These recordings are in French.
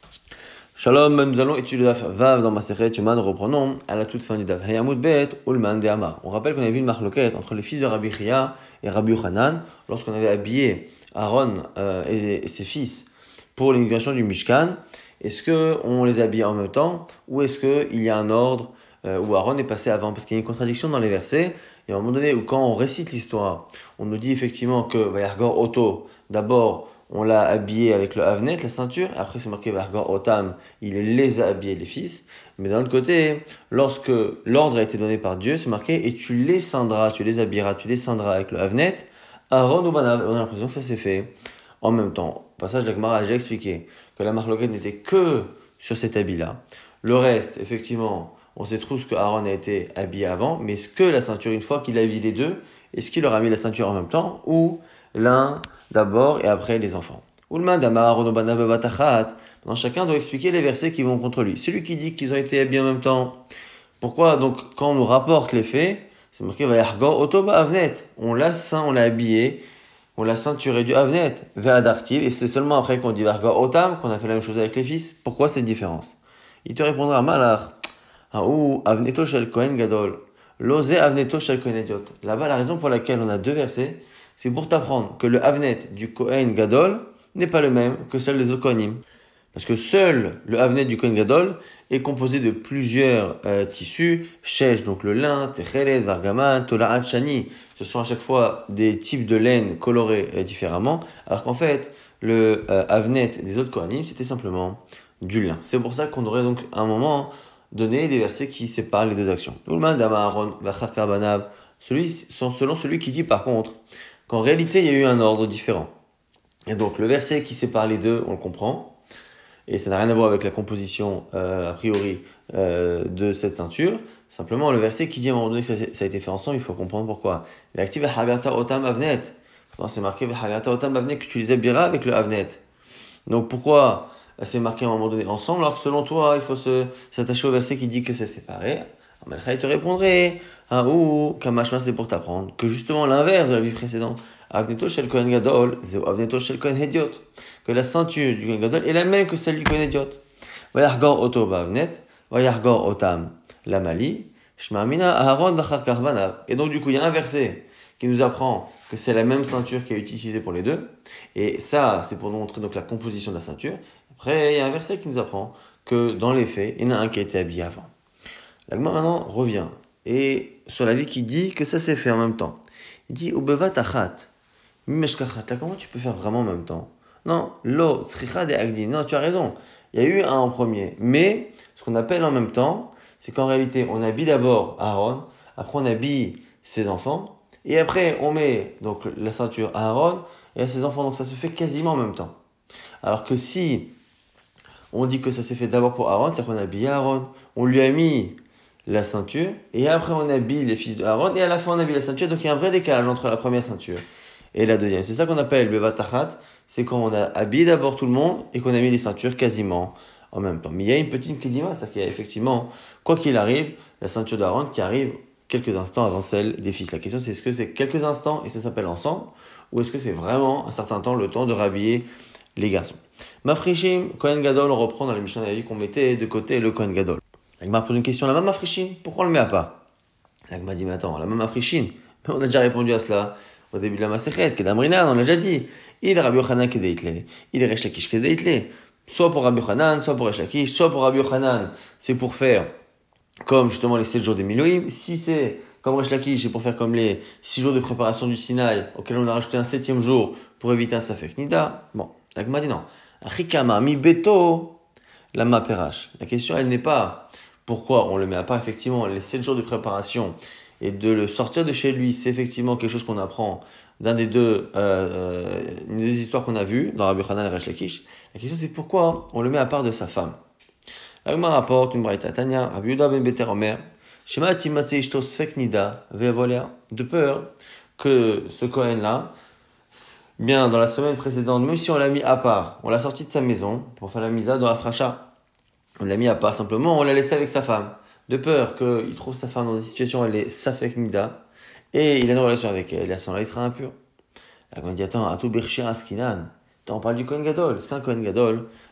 Shalom, nous allons étudier le Daf Vav dans Masechet Yoma. Nous reprenons à la toute fin du Daf Hayamud Bet Ulman de Amar. On rappelle qu'on avait vu une marloquette entre les fils de Rabbi Chia et Rabbi Yochanan lorsqu'on avait habillé Aaron et ses fils pour l'inauguration du Mishkan. Est-ce qu'on les habille en même temps ou est-ce qu'il y a un ordre où Aaron est passé avant? Parce qu'il y a une contradiction dans les versets. Et à un moment donné, où quand on récite l'histoire, on nous dit effectivement que Vayargor Oto, d'abord, on l'a habillé avec le Havnet, la ceinture. Après, c'est marqué Vayargor Otam, il les a habillés, les fils. Mais d'un autre côté, lorsque l'ordre a été donné par Dieu, c'est marqué et tu les ceindras, tu les habilleras, tu les ceindras avec le Havnet. Aaron ou Banav. On a l'impression que ça s'est fait en même temps. Au passage, la Gemara a déjà expliqué que la marloquette n'était que sur cet habit-là. Le reste, effectivement, on sait tous que Aaron a été habillé avant, mais est-ce que la ceinture, une fois qu'il a habillé les deux, est-ce qu'il leur a mis la ceinture en même temps ou l'un d'abord et après les enfants? Maintenant, chacun doit expliquer les versets qui vont contre lui. Celui qui dit qu'ils ont été habillés en même temps, pourquoi donc quand on nous rapporte les faits, c'est marqué Vayargor Otoba Avnet, on l'a habillé, on l'a ceinturé du Avnet, Ve'adartiv, et c'est seulement après qu'on dit Vayargor Otam qu'on a fait la même chose avec les fils. Pourquoi cette différence? Il te répondra Malach. Ou Avneto Shel Kohen Gadol. L'osé Avneto Shel Kohen Idiot. Là-bas, la raison pour laquelle on a deux versets, c'est pour t'apprendre que le Avnet du Kohen Gadol n'est pas le même que celle des autres Kohanim. Parce que seul le Avnet du Kohen Gadol est composé de plusieurs tissus, Shesh, donc le lin, Techelet, Vargaman, Tola'at, Shani. Ce sont à chaque fois des types de laine colorés différemment, alors qu'en fait, le Avnet des autres Kohanim, c'était simplement du lin. C'est pour ça qu'on aurait donc à un moment donné des versets qui séparent les deux actions. Selon celui qui dit par contre qu'en réalité il y a eu un ordre différent. Et donc le verset qui sépare les deux, on le comprend, et ça n'a rien à voir avec la composition a priori de cette ceinture. Simplement le verset qui dit à un moment donné que ça a été fait ensemble, il faut comprendre pourquoi. L'actif Hagata Otam Avnet. C'est marqué Hagata Otam Avnet que tu les habilleras avec le Avnet. Donc pourquoi c'est marqué à un moment donné ensemble, alors que selon toi, il faut s'attacher au verset qui dit que c'est séparé? Il te répondrait, ou Kamashma, c'est pour t'apprendre, que justement l'inverse de la vie précédente, Avneto Shel Kohen Gadol, Zeo Avneto Shel Kohen Hediot, que la ceinture du Kohen Gadol est la même que celle du Kohen Hediot. Vayargor Oto Bavnet, Vayargor Otam Lamali, Shmamina Aharon Vachar Karbanav. Et donc du coup, il y a un verset qui nous apprend que c'est la même ceinture qui est utilisée pour les deux, et ça, c'est pour nous montrer donc la composition de la ceinture. Après, il y a un verset qui nous apprend que dans les faits, il y en a un qui a été habillé avant. La Gemara maintenant revient et sur la vie qui dit que ça s'est fait en même temps. Il dit Ubeva tachat, mimeshkachat. Là, comment tu peux faire vraiment en même temps? Non, lo tzricha de agdin. Non, tu as raison. Il y a eu un en premier, mais ce qu'on appelle en même temps, c'est qu'en réalité, on habille d'abord Aaron, après on habille ses enfants, et après on met donc la ceinture à Aaron et à ses enfants. Donc ça se fait quasiment en même temps. Alors que si on dit que ça s'est fait d'abord pour Aaron, c'est-à-dire qu'on a habillé Aaron, on lui a mis la ceinture, et après on habille les fils de Aaron, et à la fin on habille la ceinture, donc il y a un vrai décalage entre la première ceinture et la deuxième. C'est ça qu'on appelle Beva Tachat, c'est quand on a habillé d'abord tout le monde, et qu'on a mis les ceintures quasiment en même temps. Mais il y a une petite kedima, c'est-à-dire qu'il y a effectivement, quoi qu'il arrive, la ceinture d'Aaron qui arrive quelques instants avant celle des fils. La question c'est est-ce que c'est quelques instants, et ça s'appelle ensemble, ou est-ce que c'est vraiment un certain temps, le temps de rhabiller les garçons. Mafrishim, Kohen Gadol, on reprend dans les Mishnah, on a vu qu'on mettait de côté le Kohen Gadol. L'Agma pose une question, la Mafrishim, pourquoi on le met à part? L'Agma dit, mais attends, la Mafrishim, on a déjà répondu à cela au début de la Masechet, Kedamrinan, on l'a déjà dit. Il est Rabbi Yochanan Kedeitle, il est Resh Lakish Kedeitle. Soit pour Rabbi Yochanan, soit pour Resh Lakish, soit pour Rabbi Yochanan, c'est pour faire comme justement les 7 jours des Miloïm. Si c'est comme Resh Lakish, c'est pour faire comme les 6 jours de préparation du Sinaï, auquel on a rajouté un 7e jour pour éviter un Safek Nida. Bon, l'Agma dit non. Achikama, mi beto, lama perash. La question, elle n'est pas pourquoi on le met à part. Effectivement, les 7 jours de préparation et de le sortir de chez lui, c'est effectivement quelque chose qu'on apprend d'un des deux, une des histoires qu'on a vues dans Rabbi Yochanan et Resh Lakish. La question, c'est pourquoi on le met à part de sa femme. L'Agma rapporte une braïta Tanya, Rabbi Yehuda ben Beter Omer, Shema timatse ishto sfek nida ve'avolia, de peur que ce Kohen-là, bien, dans la semaine précédente, même si on l'a mis à part, on l'a sorti de sa maison pour faire la misa dans Afracha. On l'a mis à part simplement, on l'a laissé avec sa femme. De peur qu'il trouve sa femme dans une situation où elle est safek nida, et il a une relation avec elle, et à ce moment-là, il sera impur. La Kohen dit, attends, Atou Birchir Askinan. Attends, on parle du Kohen Gadol. C'est un Kohen Gadol.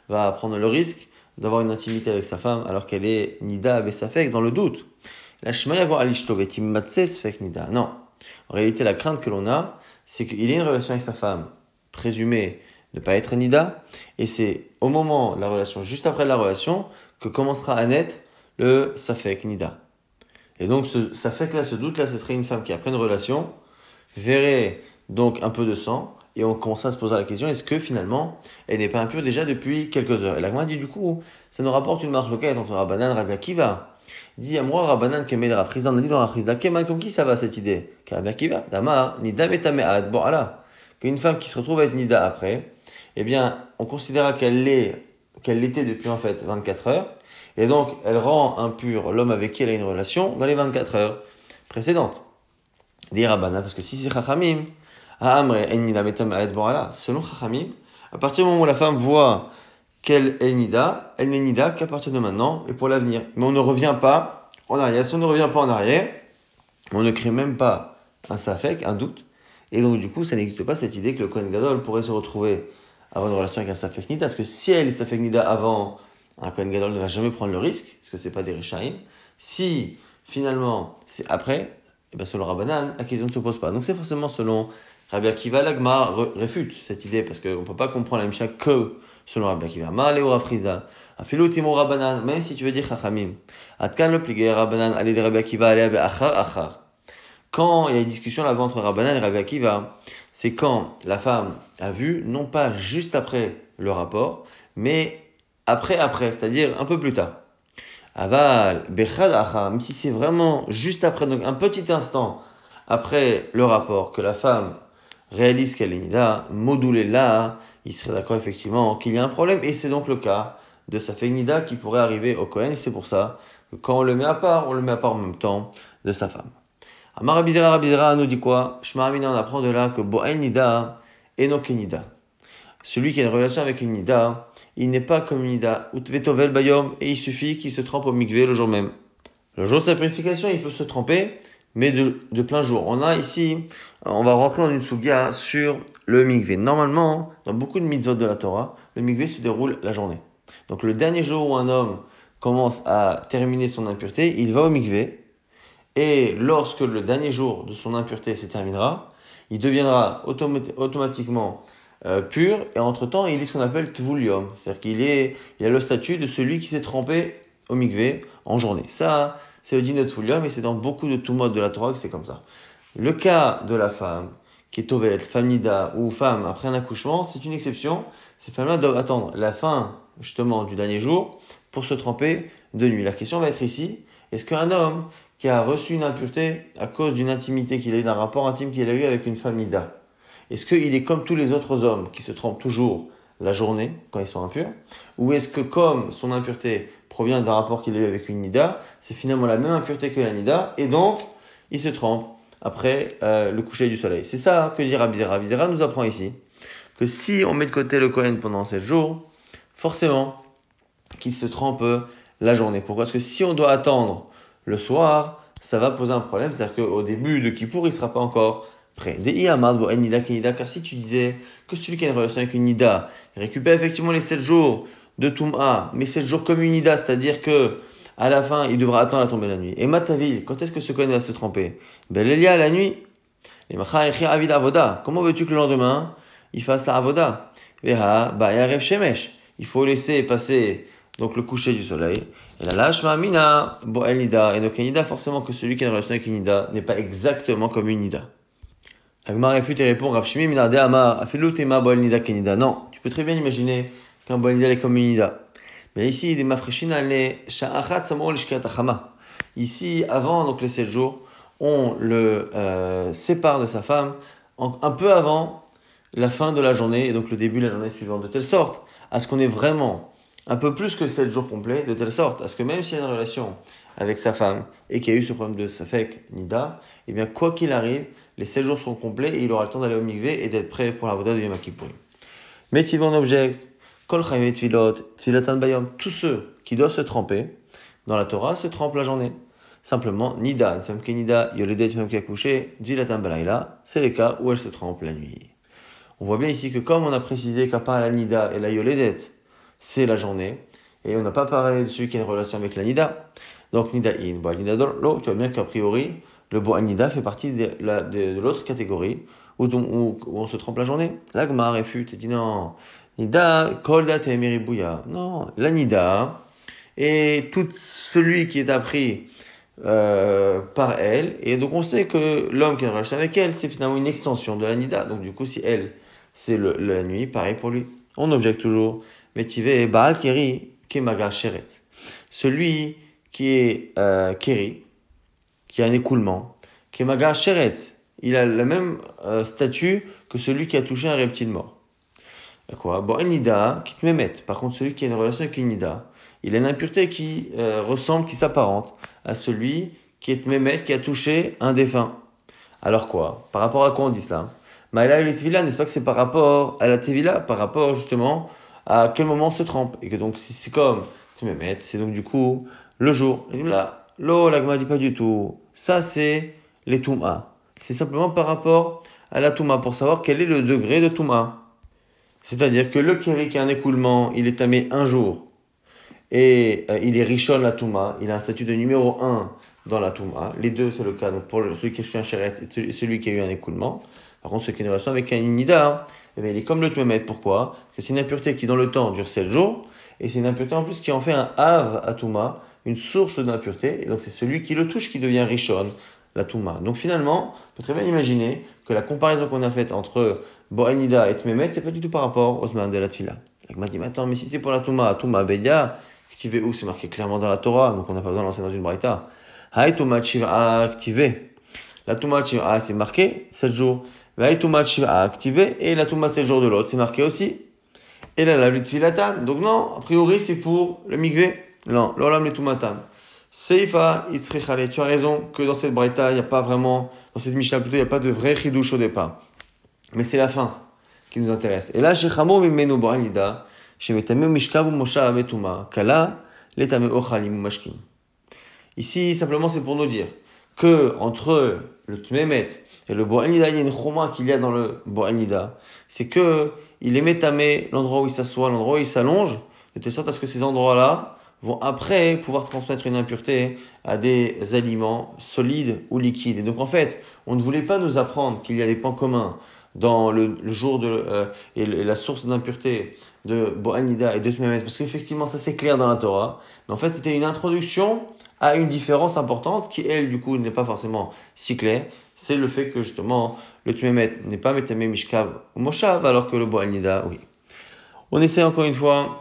va prendre le risque d'avoir une intimité avec sa femme alors qu'elle est nida avec safek dans le doute. La shmaya va alishtovetim matse sfek nida. Non. En réalité, la crainte que l'on a, c'est qu'il ait une relation avec sa femme présumée ne pas être nida, et c'est au moment de la relation, juste après la relation, que commencera à naître le safek nida. Et donc, ce safek-là, ce doute-là, ce serait une femme qui, après une relation, verrait donc un peu de sang, et on commence à se poser la question, est-ce que finalement, elle n'est pas impure déjà depuis quelques heures? Et la Gemara dit, du coup, ça nous rapporte une marque locale entre Rabbanan et Rabbi Akiva. Il dit, à moi, Rabbanan, Kemed Rafrizda, on a dit dans Rafrizda, Kemal, comme qui ça va cette idée? Rabbi Akiva, Damar, Nida Metamead, bon, voilà. Qu'une femme qui se retrouve à être Nida après, eh bien, on considérera qu'elle l'était depuis en fait 24 heures, et donc elle rend impur l'homme avec qui elle a une relation dans les 24 heures précédentes. Dit Rabbana, parce que si c'est Chachamim, selon Chachamim, à partir du moment où la femme voit qu'elle est Nida, elle n'est Nida qu'à partir de maintenant et pour l'avenir. Mais on ne revient pas en arrière. Si on ne revient pas en arrière, on ne crée même pas un safek, un doute. Et donc du coup, ça n'existe pas cette idée que le Kohen Gadol pourrait se retrouver avoir une relation avec un safek Nida. Parce que si elle est safek Nida avant, un Kohen Gadol ne va jamais prendre le risque, parce que c'est pas des Rishaïm. Si finalement c'est après, et bien selon Rabbanan, la question ne se pose pas. Donc c'est forcément selon Rabbi Akiva, l'Agma réfute cette idée, parce qu'on ne peut pas comprendre la Mishnah que selon Rabbi Akiva. Ma'aleo Rafrizda, Afilu Timo Rabbanan, même si tu veux dire Chachamim. Atkan le pligé Rabbanan, allez de Rabbi Akiva, allez achar achar. Quand il y a une discussion là-bas entre Rabbanan et Rabbi Akiva, c'est quand la femme a vu, non pas juste après le rapport, mais après, c'est-à-dire un peu plus tard. Aval, bechad achar, même si c'est vraiment juste après, donc un petit instant après le rapport, que la femme réalise qu'elle est nida, modulé là, il serait d'accord effectivement qu'il y a un problème, et c'est donc le cas de sa nida qui pourrait arriver au Kohen, et c'est pour ça que quand on le met à part en même temps de sa femme. Amar Rabizera nous dit quoi? Shma Amina, on apprend de là que Bo'el Nida Enoke Nida. Celui qui a une relation avec une Nida, il n'est pas comme une Nida. Utvetovel Bayom, et il suffit qu'il se trempe au mikvé le jour même. Le jour de sa purification, il peut se tremper, mais de plein jour. On a ici, on va rentrer dans une sugya sur le mikvé. Normalement, dans beaucoup de mitzvot de la Torah, le mikvé se déroule la journée. Donc le dernier jour où un homme commence à terminer son impureté, il va au mikvé. Et lorsque le dernier jour de son impureté se terminera, il deviendra automatiquement pur, et entre-temps, il est ce qu'on appelle Tvulium. C'est-à-dire il a le statut de celui qui s'est trempé au mikvé en journée. Ça, c'est le din de Tvulium, et c'est dans beaucoup de Tumot de la Torah que c'est comme ça. Le cas de la femme, qui est Tovet, femme Nida, ou femme après un accouchement, c'est une exception. Ces femmes-là doivent attendre la fin, justement, du dernier jour pour se tremper de nuit. La question va être ici, est-ce qu'un homme qui a reçu une impureté à cause d'une intimité qu'il a eu, d'un rapport intime qu'il a eu avec une femme Nida, est-ce qu'il est comme tous les autres hommes qui se trempent toujours la journée quand ils sont impurs? Ou est-ce que comme son impureté provient d'un rapport qu'il a eu avec une Nida, c'est finalement la même impureté que la Nida, et donc il se trempe après le coucher du soleil? C'est ça que dit Rabbi Zera. Rabbi Zera nous apprend ici que si on met de côté le Kohen pendant 7 jours, forcément qu'il se trempe la journée. Pourquoi? Parce que si on doit attendre le soir, ça va poser un problème. C'est-à-dire qu'au début de Kippour, il ne sera pas encore prêt. Car si tu disais que celui qui a une relation avec une Nida récupère effectivement les 7 jours de Toum'a, mais 7 jours comme une Nida, c'est-à-dire que à la fin, il devra attendre la tombée de la nuit. Et Matavil, quand est-ce que ce Kohen va se tremper? Ben, il y a la nuit. Comment veux-tu que le lendemain, il fasse la avoda? Il faut laisser passer donc le coucher du soleil. Et la lashma mina, bo'el nida, et donc une nida, forcément que celui qui a une relation avec une nida n'est pas exactement comme une nida. Agmar réfute et répond, Rav Shimi minade amar, afilu tema bo'el nida kenida. Non, tu peux très bien imaginer qu'un bo'el nida est comme une nida. Mais ici, des mafreshina le sha'achat samor lishkat achama. Ici, avant donc les 7 jours, on le sépare de sa femme un peu avant la fin de la journée, et donc le début de la journée suivante, de telle sorte à ce qu'on ait vraiment un peu plus que 7 jours complets, de telle sorte à ce que même s'il y a une relation avec sa femme et qu'il y a eu ce problème de safek nida, eh bien quoi qu'il arrive, les 7 jours seront complets et il aura le temps d'aller au mikvé et d'être prêt pour la voda de Yom Kippourim. Mais si on objecte, kol chayim tfilot, tfilatan bayom, tous ceux qui doivent se tremper dans la Torah se trempent la journée. Simplement, nida, une femme qui est nida, yoledet, une femme qui a couché, tfilatan balayla, c'est les cas où elle se trempe la nuit. On voit bien ici que comme on a précisé qu'à part la nida et la yoledet, c'est la journée. Et on n'a pas parlé de celui qui a une relation avec la Nida. Donc Nida'in, bon, Nida tu vois bien qu'a priori, le Bo'al Nida fait partie de l'autre catégorie où on se trompe la journée. L'Agma réfute et dit non, Nida, Kolda Temeribouya. Non, la Nida et tout celui qui est appris par elle. Et donc on sait que l'homme qui a une relation avec elle, c'est finalement une extension de la Nida. Donc du coup, si elle, c'est la nuit, pareil pour lui. On objecte toujours. Métivé, Baal Keri, Kemaga Sheret. Celui qui est Keri, qui a un écoulement, Kemaga Sheret. Il a le même statut que celui qui a touché un reptile mort. Quoi? Bon, un Nida, qui te mémet. Par contre, celui qui a une relation avec une Nida, il a une impureté qui ressemble, qui s'apparente à celui qui est mémet, qui a touché un défunt. Alors quoi? Par rapport à quoi on dit cela? Maïla et les Tvila, n'est-ce pas que c'est par rapport à la Tvila, par rapport justement à quel moment on se trempe? Et que donc, si c'est comme Tmémet, c'est donc du coup le jour. Et là, l'Agma dit pas du tout. Ça, c'est les Touma. C'est simplement par rapport à la Touma, pour savoir quel est le degré de Touma. C'est-à-dire que le Kéri qui a un écoulement, il est tamé un jour. Et il est Rishon la Touma, il a un statut de numéro un dans la Touma. Les deux, c'est le cas. Donc pour celui qui a eu un chéret et celui qui a eu un écoulement. Par contre, celui qui a une relation avec un Nida, eh bien, il est comme le Tmémet. Pourquoi? Parce que c'est une impureté qui, dans le temps, dure 7 jours. Et c'est une impureté en plus qui en fait un Hav à Touma, une source d'impureté. Et donc c'est celui qui le touche qui devient Rishon, la Touma. Donc finalement, on peut très bien imaginer que la comparaison qu'on a faite entre Bo'el Nida et Tmémet, c'est pas du tout par rapport au Zman de la Tfila. Il m'a dit, mais attends, mais si c'est pour la Touma Bedia, activé où? C'est marqué clairement dans la Torah, donc on n'a pas besoin de lancer dans une braïta. Hay Touma Shiv'a activé. La Touma Shiv'a, c'est marqué 7 jours. Hay Touma Shiv'a activé, et la Touma 7 jours de l'autre, c'est marqué aussi. Et là, la Tfilatan. Donc non, a priori, c'est pour le Mikvé. Non, l'Olam le Toumatan. Seifa Itzrechale, tu as raison que dans cette braïta, il n'y a pas vraiment, dans cette Mishnah plutôt, il n'y a pas de vrai chidouche au départ. Mais c'est la fin qui nous intéresse. Et là, chez Chamo Mimeno Bo'alida, chez Metame Mishkav Mosha Avetuma, Kala, Letame Ochalim Mashkin. Ici, simplement, c'est pour nous dire que entre le Tmemet et le Bo'alida, il y a une choma qu'il y a dans le Bo'alida. C'est que il est métamé, l'endroit où il s'assoit, l'endroit où il s'allonge, de telle sorte à ce que ces endroits-là vont après pouvoir transmettre une impureté à des aliments solides ou liquides. Et donc, en fait, on ne voulait pas nous apprendre qu'il y a des points communs dans le jour et la source d'impureté de Bo'anida et de Tmemet, parce qu'effectivement, ça c'est clair dans la Torah, mais en fait, c'était une introduction à une différence importante qui, elle, du coup, n'est pas forcément si claire. C'est le fait que, justement, le Tmemet n'est pas Metame Mishkav ou Moshav, alors que le Bo'anida, oui. On essaie encore une fois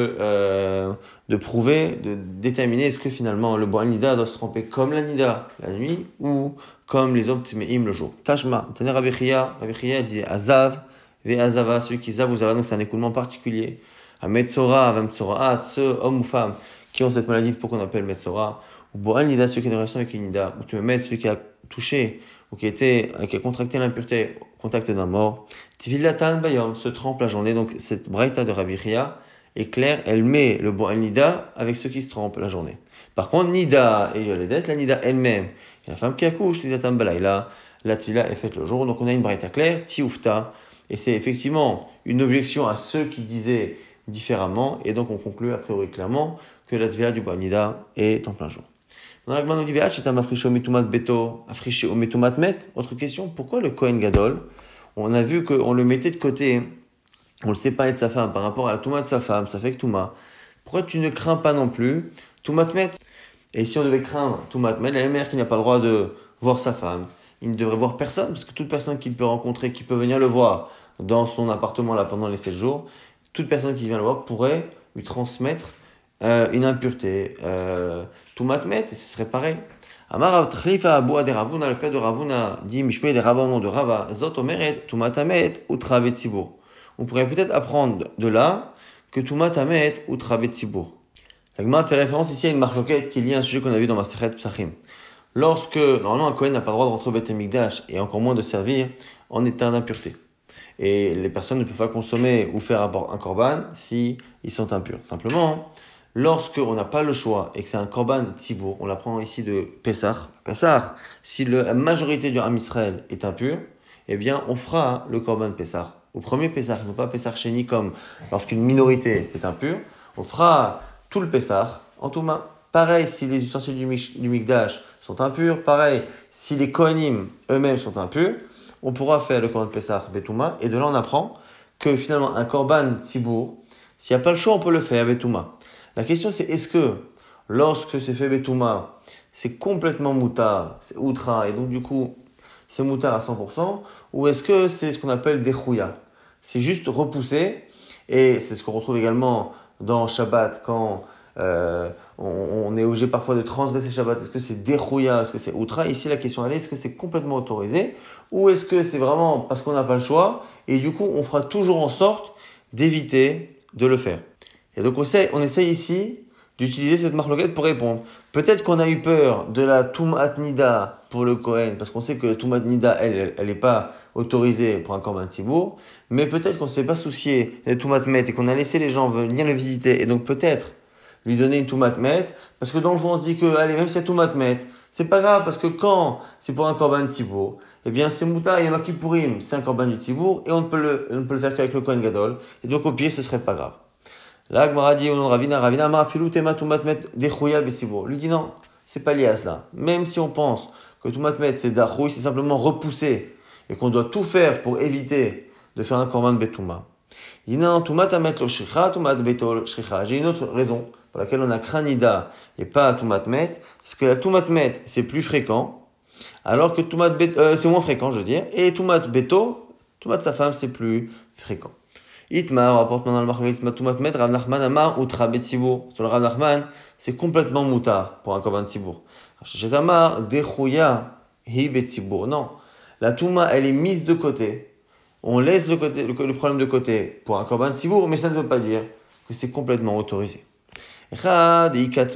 de prouver, de déterminer est-ce que finalement le Bo'al Nida doit se tremper comme la Nida la nuit ou comme les hommes Tmeim le jour. Tashma, Taner Rabbi Chia dit Azav, Ve Azava, celui qui Zav ou Zava, donc c'est un écoulement particulier. À Metzora, à Metzora, ceux, hommes ou femmes, qui ont cette maladie, pour qu'on appelle Metzora, ou Bo'al Nida, celui qui a une relation avec une Nida, ou tu me mets celui qui a touché ou qui a contracté l'impureté au contact d'un mort. Tivillatan Bayom se trempe la journée. Donc cette braïta de Rabbi Chia est claire, elle met le Bo'al Nida avec ceux qui se trempent la journée. Par contre, Nida et Yoledet, la Nida elle-même, la femme qui accouche, Tivillatan Balayla, la Tvila est faite le jour. Donc on a une braïta claire, Tioufta, et c'est effectivement une objection à ceux qui disaient différemment, et donc on conclut a priori clairement que la Tvila du Bo'al Nida est en plein jour. Dans la Gemara, on dit c'est un afriché au mitumat beto, afriché au mitumat met. Autre question, pourquoi le Kohen Gadol, on a vu qu'on le mettait de côté, on le séparait de sa femme par rapport à la Touma de sa femme, ça fait que Touma. Pourquoi tu ne crains pas non plus Toumat met? Et si on devait craindre Toumat met, la mère qui n'a pas le droit de voir sa femme, il ne devrait voir personne, parce que toute personne qu'il peut rencontrer, qui peut venir le voir dans son appartement là pendant les 7 jours, toute personne qui vient le voir pourrait lui transmettre une impureté. Tout matmet, ce serait pareil. Amar Tchlifa Abou de Ravuna, le père de Ravuna, dit Mishmei de Ravanon de Rava, Zot Omeret, Tumatamet, Utravet Tzibour. On pourrait peut-être apprendre de là que Tumatamet, Utravet Tzibour. La Gemara fait référence ici à une marloquette qui est liée à un sujet qu'on a vu dans Masechet Psachim. Lorsque, normalement, un Kohen n'a pas le droit de rentrer au Beth Amikdash et encore moins de servir en état d'impureté. Et les personnes ne peuvent pas consommer ou faire un korban si ils sont impurs. Simplement, lorsque on n'a pas le choix et que c'est un korban tzibour, on l'apprend ici de Pessah. Si la majorité du Ham Israël est impur, eh bien, on fera le korban Pessah au premier Pessah, non pas Pessah Sheni comme lorsqu'une minorité est impure, on fera tout le Pessah en Touma. Pareil si les ustensiles du Mikdash sont impurs, pareil si les Kohanim eux-mêmes sont impurs, on pourra faire le Korban Pessah Betouma, et de là on apprend que finalement un Korban Tzibour, s'il n'y a pas le choix, on peut le faire Betouma. La question c'est est-ce que lorsque c'est fait Betouma, c'est complètement moutar, c'est outra, et donc du coup c'est moutar à 100%, ou est-ce que c'est ce qu'on appelle des chouya? C'est juste repoussé, et c'est ce qu'on retrouve également dans Shabbat quand on est obligé parfois de transgresser Shabbat. Est-ce que c'est des chouya, est-ce que c'est outra? Ici la question est-ce que c'est complètement autorisé, ou est-ce que c'est vraiment parce qu'on n'a pas le choix, et du coup on fera toujours en sorte d'éviter de le faire. Et donc on essaye ici d'utiliser cette marloquette pour répondre. Peut-être qu'on a eu peur de la Tumat Nida pour le Kohen, parce qu'on sait que la Tumat Nida, elle n'est pas autorisée pour un Korban Tzibour, mais peut-être qu'on ne s'est pas soucié de Tumat Met et qu'on a laissé les gens venir le visiter, et donc peut-être lui donner une Tumat Met, parce que dans le fond on se dit que, allez, même si c'est Tumat Met, c'est pas grave, parce que quand c'est pour un Korban Tzibour, eh bien c'est Mouta et Yom Kippourim, c'est un Korban du Tzibour, et on ne peut le faire qu'avec le Kohen Gadol, et donc au pire ce serait pas grave. Là, Gmara dit au nom de Ravina, Amar filou tema tumatmet dechouya betsibour. Lui dit non, c'est pas lié à cela. Même si on pense que tumatmet c'est dachouy, c'est simplement repousser et qu'on doit tout faire pour éviter de faire un korban betouma. Il dit non, tumatamet lo shricha, tumat beto shricha. J'ai une autre raison pour laquelle on a cranida et pas tumatmet, parce que la tumatmet c'est plus fréquent, alors que tumat c'est moins fréquent, je veux dire, et tumat beto, tumat sa femme c'est plus fréquent. Itmar rapporte maintenant le Marchlet Matumat Med, Rav Nachman Amar Utra Betsibour. Sur le Rav Nachman, c'est complètement moutar pour un Korban Tzibour. Chez Amar, Dechouya Hi Betsibour. Non, la Touma, elle est mise de côté. On laisse le problème de côté pour un Korban Tzibour, mais ça ne veut pas dire que c'est complètement autorisé. Alors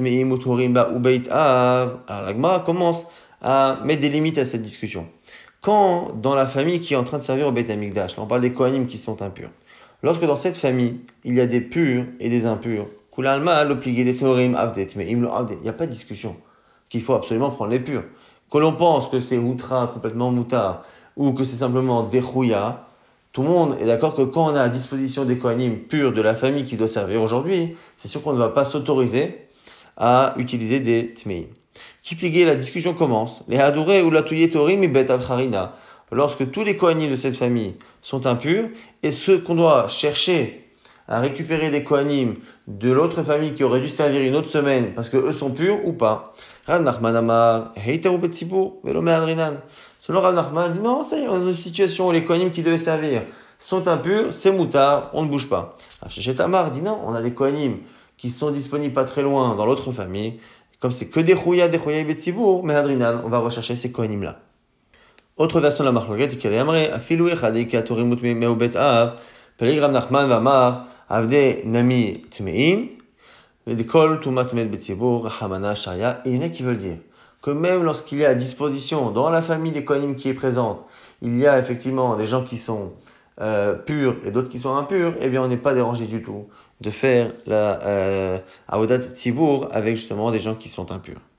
la Gemara commence à mettre des limites à cette discussion. Quand, dans la famille qui est en train de servir au Beit HaMikdash, là on parle des Kohanim qui sont impurs, lorsque dans cette famille, il y a des purs et des impurs, il n'y a pas de discussion qu'il faut absolument prendre les purs. Que l'on pense que c'est outra, complètement mouta, ou que c'est simplement dechouya, tout le monde est d'accord que quand on a à disposition des kohanim purs de la famille qui doit servir aujourd'hui, c'est sûr qu'on ne va pas s'autoriser à utiliser des tmeim. Qui pliguait, la discussion commence. Les haduré ou la touye torim et bet avcharina. Lorsque tous les kohanim de cette famille sont impurs, et ce qu'on doit chercher à récupérer des kohanim de l'autre famille qui aurait dû servir une autre semaine parce que eux sont purs ou pas. Rav Nachman Amar, heiteru betzibur, velo me'adrinan. Selon Rav Nachman, dit non, ça y est, on est dans une situation où les kohanim qui devaient servir sont impurs, c'est moutard, on ne bouge pas. Chez Amar dit non, on a des kohanim qui sont disponibles pas très loin dans l'autre famille. Comme c'est que des chouya et betzibur, me'adrinan, on va rechercher ces kohanim là. Autre version de la marloquette qui a dit Afilou echadei ki atorim utmei bet av, peleg Rav Nachman v'amar avde nami tmein, v'dekol tumat met betzibur hamana sharia. Et il y en a qui veulent dire que même lorsqu'il y a à disposition dans la famille des kohanim qui est présente, il y a effectivement des gens qui sont purs et d'autres qui sont impurs, eh bien on n'est pas dérangé du tout de faire la avodat tzibur avec justement des gens qui sont impurs.